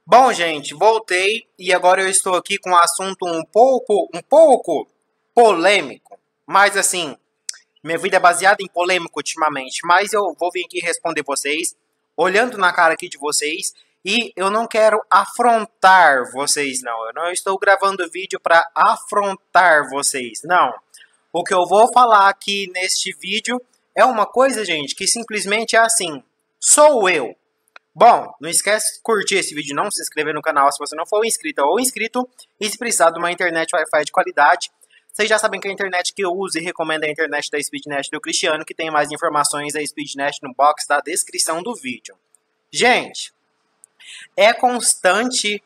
Bom, gente, voltei e agora eu estou aqui com um assunto um pouco polêmico. Mas assim, minha vida é baseada em polêmica ultimamente, mas eu vou vir aqui responder vocês, olhando na cara aqui de vocês, e eu não quero afrontar vocês, não. Eu não estou gravando vídeo para afrontar vocês, não. O que eu vou falar aqui neste vídeo é uma coisa, gente, que simplesmente é assim. Sou eu. Bom, não esquece de curtir esse vídeo, não se inscrever no canal se você não for inscrita ou inscrito. E se precisar de uma internet Wi-Fi de qualidade, vocês já sabem que a internet que eu uso e recomendo é a internet da Speednet do Cristiano, que tem mais informações da Speednet no box da descrição do vídeo. Gente, é constante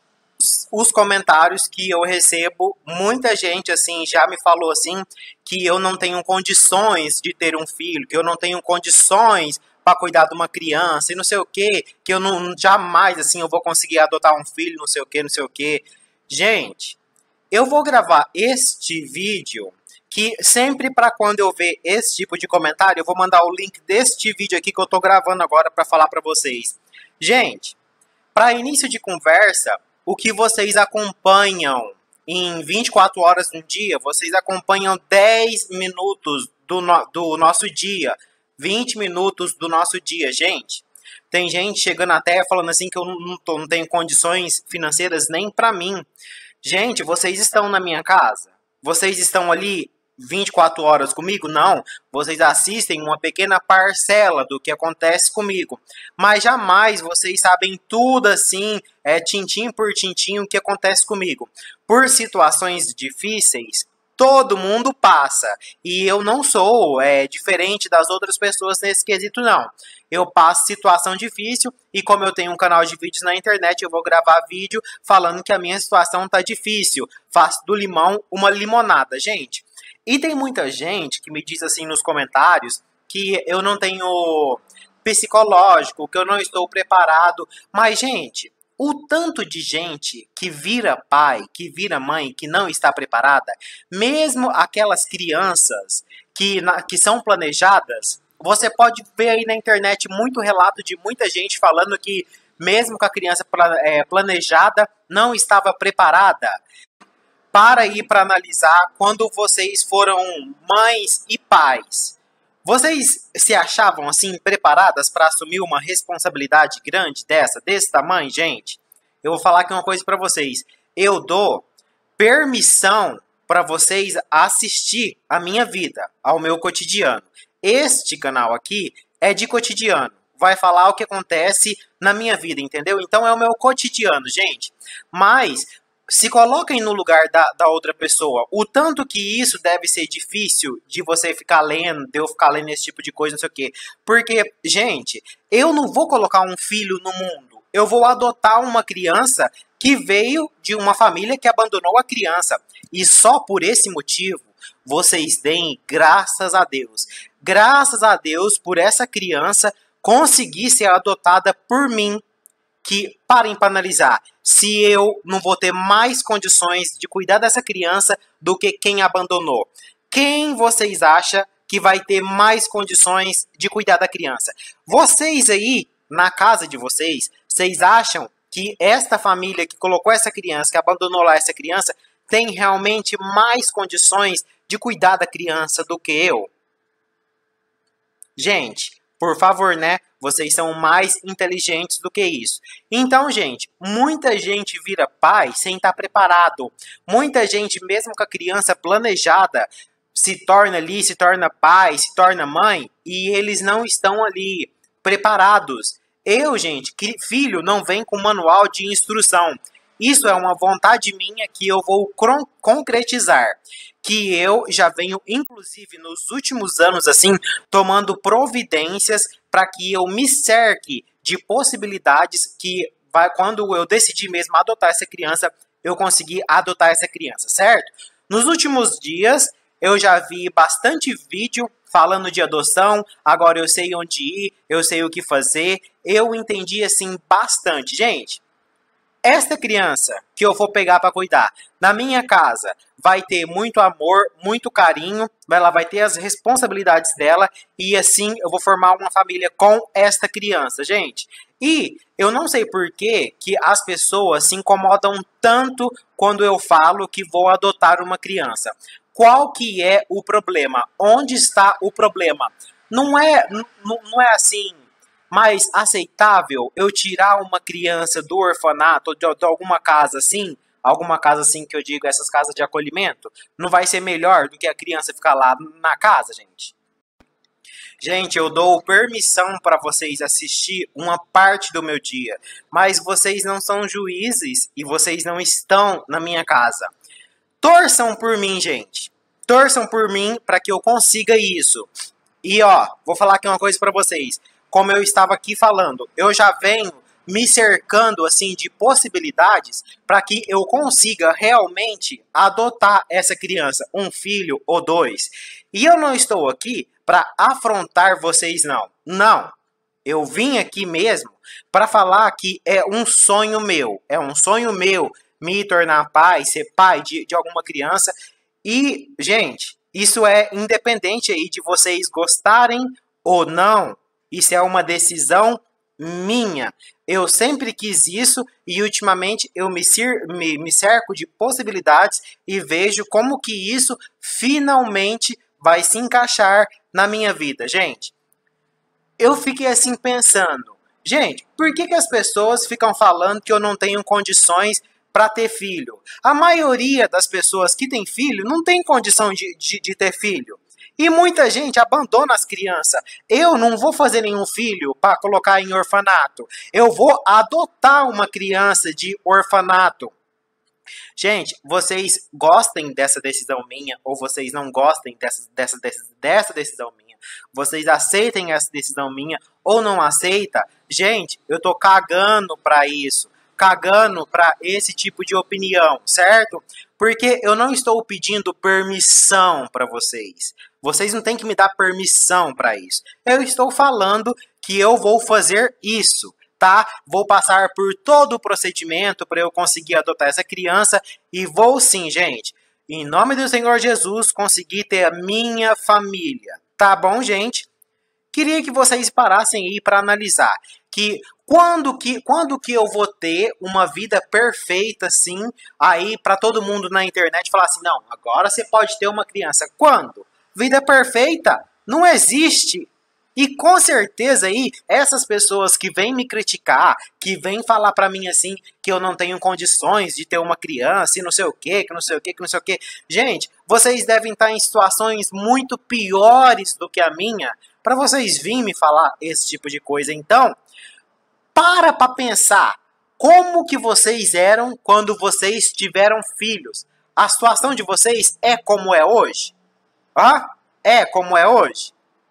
os comentários que eu recebo. Muita gente assim já me falou assim que eu não tenho condições de ter um filho, que eu não tenho condições para cuidar de uma criança e não sei o que eu não jamais assim eu vou conseguir adotar um filho, não sei o que, não sei o que. Gente, eu vou gravar este vídeo que sempre para quando eu ver esse tipo de comentário, eu vou mandar o link deste vídeo aqui que eu tô gravando agora para falar para vocês. Gente, para início de conversa, o que vocês acompanham em 24 horas no dia, vocês acompanham 10 minutos do nosso dia, 20 minutos do nosso dia, gente. Tem gente chegando até falando assim que eu não tenho condições financeiras nem para mim. Gente, vocês estão na minha casa? Vocês estão ali 24 horas comigo? Não. Vocês assistem uma pequena parcela do que acontece comigo. Mas jamais vocês sabem tudo assim, tintim por tintim, o que acontece comigo. Por situações difíceis, todo mundo passa. E eu não sou diferente das outras pessoas nesse quesito, não. Eu passo situação difícil e como eu tenho um canal de vídeos na internet, eu vou gravar vídeo falando que a minha situação tá difícil. Faço do limão uma limonada, gente. E tem muita gente que me diz assim nos comentários que eu não tenho psicológico, que eu não estou preparado. Mas, gente, o tanto de gente que vira pai, que vira mãe, que não está preparada, mesmo aquelas crianças que são planejadas, você pode ver aí na internet muito relato de muita gente falando que mesmo com a criança planejada, não estava preparada. Para aí para analisar quando vocês foram mães e pais. Vocês se achavam assim preparadas para assumir uma responsabilidade grande desse tamanho, gente? Eu vou falar aqui uma coisa para vocês. Eu dou permissão para vocês assistir a minha vida, ao meu cotidiano. Este canal aqui é de cotidiano. Vai falar o que acontece na minha vida, entendeu? Então é o meu cotidiano, gente. Mas se coloquem no lugar da outra pessoa. O tanto que isso deve ser difícil de você ficar lendo, de eu ficar lendo esse tipo de coisa, não sei o quê. Porque, gente, eu não vou colocar um filho no mundo. Eu vou adotar uma criança que veio de uma família que abandonou a criança. E só por esse motivo, vocês deem graças a Deus. Graças a Deus por essa criança conseguir ser adotada por mim. Que parem para analisar se eu não vou ter mais condições de cuidar dessa criança do que quem abandonou. Quem vocês acham que vai ter mais condições de cuidar da criança? Vocês aí, na casa de vocês, vocês acham que esta família que colocou essa criança, que abandonou lá essa criança, tem realmente mais condições de cuidar da criança do que eu? Gente, por favor, né? Vocês são mais inteligentes do que isso. Então, gente, muita gente vira pai sem estar preparado. Muita gente, mesmo com a criança planejada, se torna pai, se torna mãe, e eles não estão ali preparados. Eu, gente, filho não vem com manual de instrução. Isso é uma vontade minha que eu vou concretizar. Que eu já venho, inclusive, nos últimos anos, assim, tomando providências para que eu me cerque de possibilidades que, quando eu decidir mesmo adotar essa criança, eu conseguir adotar essa criança, certo? Nos últimos dias, eu já vi bastante vídeo falando de adoção, agora eu sei onde ir, eu sei o que fazer, eu entendi, assim, bastante. Gente, esta criança que eu vou pegar para cuidar na minha casa vai ter muito amor, muito carinho, ela vai ter as responsabilidades dela e assim eu vou formar uma família com esta criança, gente. E eu não sei por que as pessoas se incomodam tanto quando eu falo que vou adotar uma criança. Qual que é o problema? Onde está o problema? Não é assim mais aceitável eu tirar uma criança do orfanato, de alguma casa assim que eu digo, essas casas de acolhimento? Não vai ser melhor do que a criança ficar lá na casa, gente? Gente, eu dou permissão para vocês assistir uma parte do meu dia, mas vocês não são juízes e vocês não estão na minha casa. Torçam por mim, gente. Torçam por mim para que eu consiga isso. E ó, vou falar aqui uma coisa para vocês. Como eu estava aqui falando, eu já venho me cercando assim de possibilidades para que eu consiga realmente adotar essa criança, um filho ou dois. E eu não estou aqui para afrontar vocês, não. Não. Eu vim aqui mesmo para falar que é um sonho meu. É um sonho meu me tornar pai, ser pai de alguma criança. E, gente, isso é independente aí de vocês gostarem ou não. Isso é uma decisão minha. Eu sempre quis isso e ultimamente eu me cerco de possibilidades e vejo como que isso finalmente vai se encaixar na minha vida, gente. Eu fiquei assim pensando, gente, por que as pessoas ficam falando que eu não tenho condições para ter filho? A maioria das pessoas que tem filho não tem condição de ter filho. E muita gente abandona as crianças. Eu não vou fazer nenhum filho para colocar em orfanato. Eu vou adotar uma criança de orfanato. Gente, vocês gostem dessa decisão minha ou vocês não gostem dessa decisão minha? Vocês aceitem essa decisão minha ou não aceitam? Gente, eu tô cagando para isso. Cagando para esse tipo de opinião, certo? Porque eu não estou pedindo permissão para vocês. Vocês não têm que me dar permissão para isso. Eu estou falando que eu vou fazer isso, tá? Vou passar por todo o procedimento para eu conseguir adotar essa criança e vou sim, gente, em nome do Senhor Jesus, conseguir ter a minha família. Tá bom, gente? Queria que vocês parassem aí para analisar que quando que eu vou ter uma vida perfeita assim, aí para todo mundo na internet falar assim, não, agora você pode ter uma criança. Quando? Vida perfeita não existe. E com certeza aí, essas pessoas que vêm me criticar, que vêm falar pra mim assim, que eu não tenho condições de ter uma criança e não sei o quê, que não sei o quê, que não sei o quê. Gente, vocês devem estar em situações muito piores do que a minha, pra vocês virem me falar esse tipo de coisa. Então, para pensar como que vocês eram quando vocês tiveram filhos. A situação de vocês é como é hoje? É como é hoje?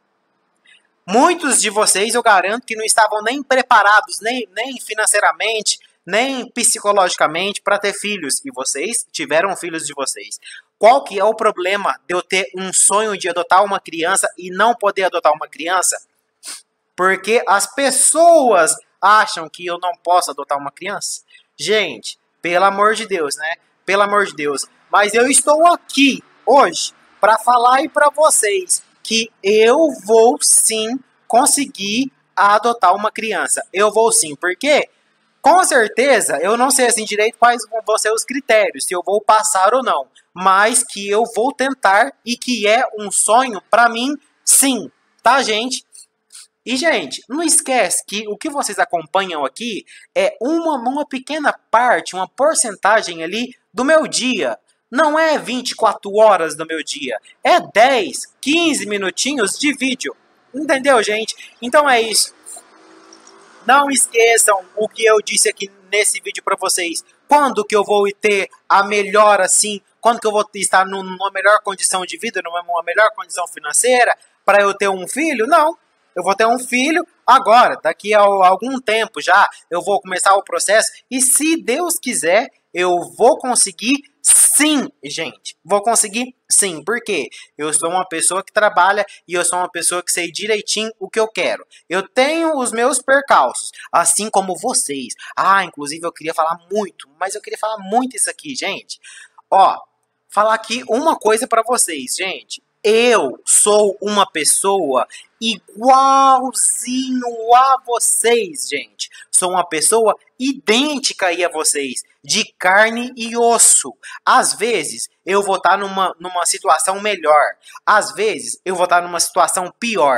Muitos de vocês, eu garanto que não estavam nem preparados, nem financeiramente, nem psicologicamente para ter filhos. E vocês tiveram filhos de vocês. Qual que é o problema de eu ter um sonho de adotar uma criança e não poder adotar uma criança? Porque as pessoas acham que eu não posso adotar uma criança? Gente, pelo amor de Deus, né? Pelo amor de Deus. Mas eu estou aqui hoje para falar aí para vocês que eu vou sim conseguir adotar uma criança. Eu vou sim, porque com certeza eu não sei assim direito quais vão ser os critérios, se eu vou passar ou não, mas que eu vou tentar e que é um sonho para mim, sim, tá, gente? E, gente, não esquece que o que vocês acompanham aqui é uma pequena parte, uma porcentagem ali do meu dia. Não é 24 horas do meu dia, é 10, 15 minutinhos de vídeo. Entendeu, gente? Então é isso. Não esqueçam o que eu disse aqui nesse vídeo para vocês. Quando que eu vou ter a melhor assim? Quando que eu vou estar numa melhor condição de vida, numa melhor condição financeira para eu ter um filho? Não. Eu vou ter um filho agora, daqui a algum tempo já, eu vou começar o processo e se Deus quiser, eu vou conseguir sim, gente. Vou conseguir sim. Por quê? Eu sou uma pessoa que trabalha e eu sou uma pessoa que sei direitinho o que eu quero. Eu tenho os meus percalços, assim como vocês. Ah, inclusive eu queria falar muito, mas eu queria falar muito isso aqui, gente. Ó, falar aqui uma coisa pra vocês, gente. Eu sou uma pessoa igualzinho a vocês, gente. Sou uma pessoa idêntica aí a vocês, de carne e osso. Às vezes eu vou estar numa situação melhor, às vezes eu vou estar numa situação pior,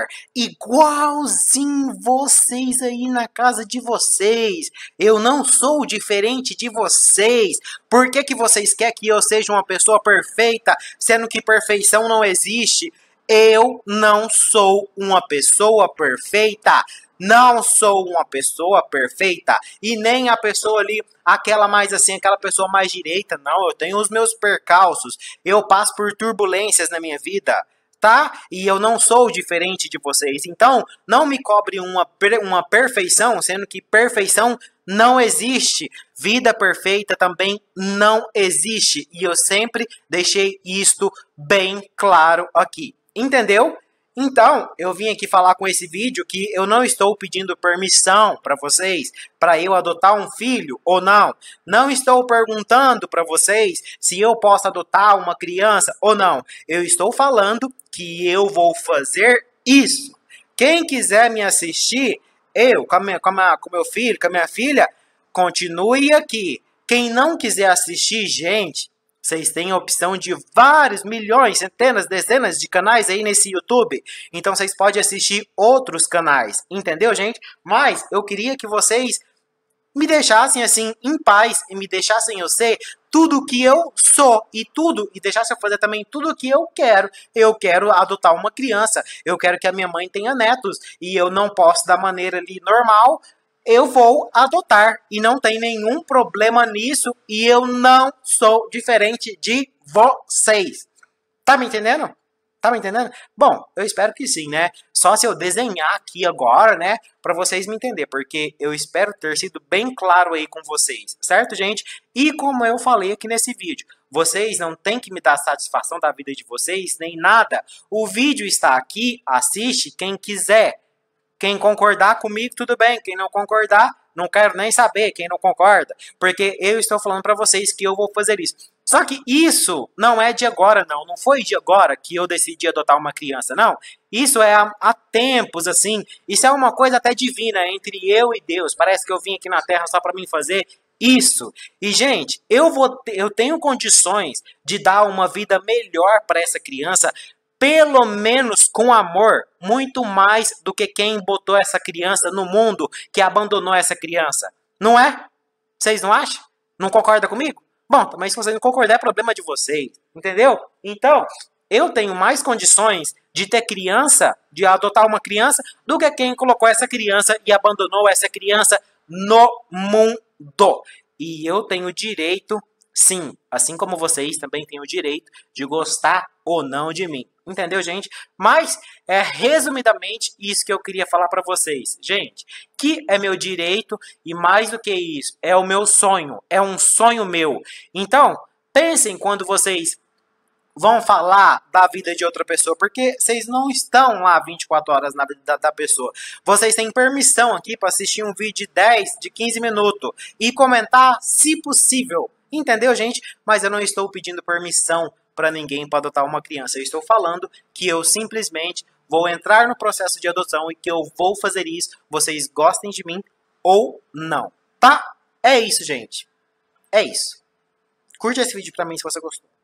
igualzinho vocês aí na casa de vocês. Eu não sou diferente de vocês. Por que vocês querem que eu seja uma pessoa perfeita, sendo que perfeição não existe? Eu não sou uma pessoa perfeita. Não sou uma pessoa perfeita. E nem a pessoa ali, aquela mais assim, aquela pessoa mais direita. Não, eu tenho os meus percalços. Eu passo por turbulências na minha vida, tá? E eu não sou diferente de vocês. Então, não me cobre uma perfeição, sendo que perfeição não existe. Vida perfeita também não existe. E eu sempre deixei isto bem claro aqui. Entendeu? Então, eu vim aqui falar com esse vídeo que eu não estou pedindo permissão para vocês para eu adotar um filho ou não. Não estou perguntando para vocês se eu posso adotar uma criança ou não. Eu estou falando que eu vou fazer isso. Quem quiser me assistir, eu, com meu filho, com a minha filha, continue aqui. Quem não quiser assistir, gente, vocês têm a opção de vários, milhões, centenas, dezenas de canais aí nesse YouTube. Então vocês podem assistir outros canais. Entendeu, gente? Mas eu queria que vocês me deixassem assim em paz e me deixassem eu ser tudo que eu sou e deixassem eu fazer também tudo o que eu quero. Eu quero adotar uma criança. Eu quero que a minha mãe tenha netos e eu não posso da maneira ali normal. Eu vou adotar e não tem nenhum problema nisso e eu não sou diferente de vocês. Tá me entendendo? Tá me entendendo? Bom, eu espero que sim, né? Só se eu desenhar aqui agora, né, para vocês me entenderem, porque eu espero ter sido bem claro aí com vocês, certo, gente? E como eu falei aqui nesse vídeo, vocês não têm que me dar satisfação da vida de vocês, nem nada. O vídeo está aqui, assiste quem quiser. Quem concordar comigo, tudo bem. Quem não concordar, não quero nem saber quem não concorda. Porque eu estou falando para vocês que eu vou fazer isso. Só que isso não é de agora, não. Não foi de agora que eu decidi adotar uma criança, não. Isso é há tempos, assim. Isso é uma coisa até divina entre eu e Deus. Parece que eu vim aqui na Terra só para mim fazer isso. E, gente, eu tenho condições de dar uma vida melhor para essa criança, pelo menos com amor, muito mais do que quem botou essa criança no mundo, que abandonou essa criança. Não é? Vocês não acham? Não concordam comigo? Bom, mas se vocês não concordar, é problema de vocês. Entendeu? Então, eu tenho mais condições de ter criança, de adotar uma criança, do que quem colocou essa criança e abandonou essa criança no mundo. E eu tenho direito, sim, assim como vocês também têm o direito de gostar ou não de mim. Entendeu, gente? Mas é resumidamente isso que eu queria falar para vocês. Gente, que é meu direito e mais do que isso, é o meu sonho. É um sonho meu. Então, pensem quando vocês vão falar da vida de outra pessoa, porque vocês não estão lá 24 horas na vida da pessoa. Vocês têm permissão aqui para assistir um vídeo de 10, de 15 minutos e comentar se possível. Entendeu, gente? Mas eu não estou pedindo permissão para ninguém para adotar uma criança. Eu estou falando que eu simplesmente vou entrar no processo de adoção e que eu vou fazer isso, vocês gostem de mim ou não, tá? É isso, gente. É isso. Curte esse vídeo para mim se você gostou.